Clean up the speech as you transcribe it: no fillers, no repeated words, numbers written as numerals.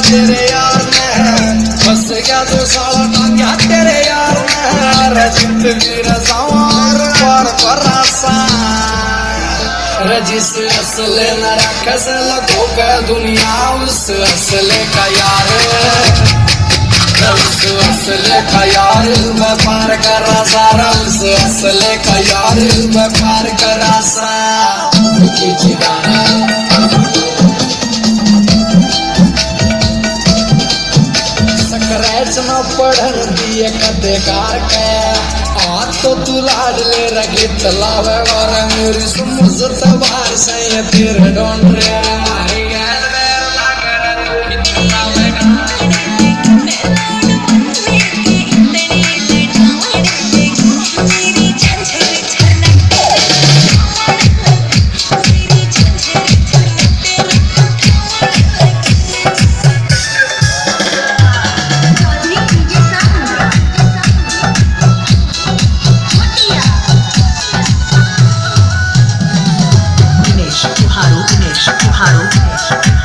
तेरे यार ने बस गया तो साला टांग्या तेरे यार ने जिंदगी रजावार पर करासा जिस असले न रखस लगो के दुनिया उस असले का यार उस असले का यार व्यापार करा सारा उस असले का यार व्यापार करा सा सकरेच न पढ़न दिए कदेकार के आज तो तू लाड ले रखी तलावे और मेरी समझ तबार से ये तेरे ढूंढ रहे मारी गैल वेर लाकर तू कितना लगा Dinesh, Tuharu.